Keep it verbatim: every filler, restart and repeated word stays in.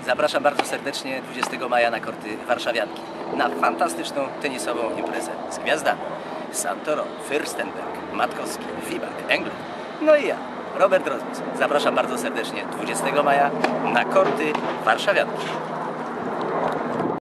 Zapraszam bardzo serdecznie dwudziestego maja na korty warszawianki. Na fantastyczną tenisową imprezę z gwiazdami. Santoro, Fürstenberg, Matkowski, Fibak, Englund. No i ja, Robert Rozmus. Zapraszam bardzo serdecznie dwudziestego maja na korty warszawianki.